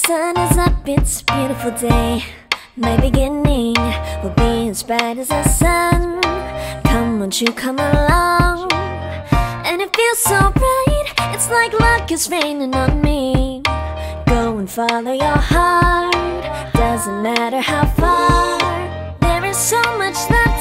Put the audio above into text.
sun is up, it's a beautiful day. My beginning will be as bright as the sun. Come, won't you come along? And it feels so right, it's like luck is raining on me. Go and follow your heart, doesn't matter how far. There is so much love